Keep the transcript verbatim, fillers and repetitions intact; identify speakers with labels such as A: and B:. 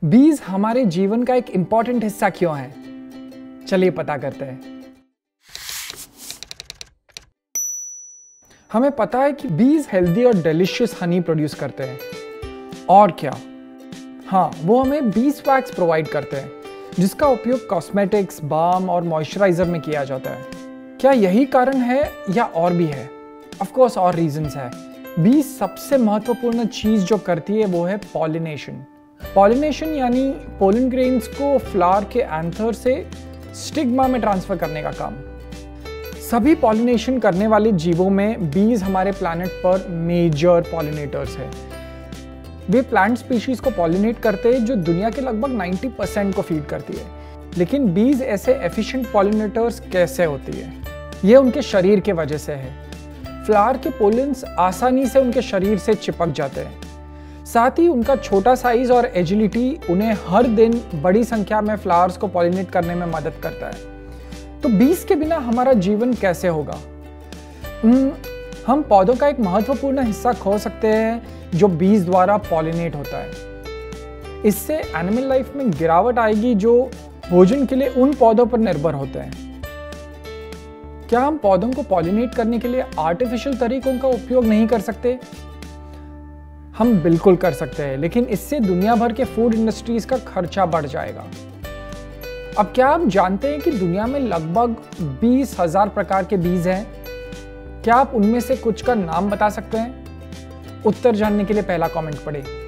A: बीज हमारे जीवन का एक इंपॉर्टेंट हिस्सा क्यों है? चलिए पता करते हैं। हमें पता है कि बीज हेल्दी और डिलीशियस हनी प्रोड्यूस करते हैं। और क्या? हाँ, वो हमें बीज वैक्स प्रोवाइड करते हैं, जिसका उपयोग कॉस्मेटिक्स, बाम और मॉइस्चराइजर में किया जाता है। क्या यही कारण है या और भी है? ऑफ कोर्स और रीजंस है। बीज सबसे महत्वपूर्ण चीज जो करती है वो है पॉलिनेशन। पॉलिनेशन यानी पोलन ग्रेन्स को फ्लावर के एंथर से स्टिग्मा में ट्रांसफर करने का काम। सभी पॉलिनेशन करने वाले जीवों में बीज हमारे प्लैनेट पर मेजर पॉलिनेटर्स हैं। वे प्लांट स्पीशीज को पॉलिनेट करते हैं जो दुनिया के लगभग नब्बे परसेंट को फीड करती है। लेकिन बीज ऐसे एफिशिएंट पॉलिनेटर्स कैसे होती है? ये उनके शरीर के वजह से है। फ्लावर के पोलेंस आसानी से उनके शरीर से चिपक जाते हैं। साथ ही उनका छोटा साइज और एजिलिटी उन्हें हर दिन बड़ी संख्या में फ्लावर्स को पॉलिनेट करने में मदद करता है। तो बीज के बिना हमारा जीवन कैसे होगा? हम पौधों का एक महत्वपूर्ण हिस्सा खो सकते हैं जो बीज द्वारा पॉलिनेट होता है। इससे एनिमल लाइफ में गिरावट आएगी जो भोजन के लिए उन पौधों पर निर्भर होते हैं। क्या हम पौधों को पॉलिनेट करने के लिए आर्टिफिशियल तरीकों का उपयोग नहीं कर सकते? हम बिल्कुल कर सकते हैं, लेकिन इससे दुनिया भर के फूड इंडस्ट्रीज का खर्चा बढ़ जाएगा। अब क्या आप जानते हैं कि दुनिया में लगभग बीस हजार प्रकार के बीज हैं? क्या आप उनमें से कुछ का नाम बता सकते हैं? उत्तर जानने के लिए पहला कमेंट पढ़ें।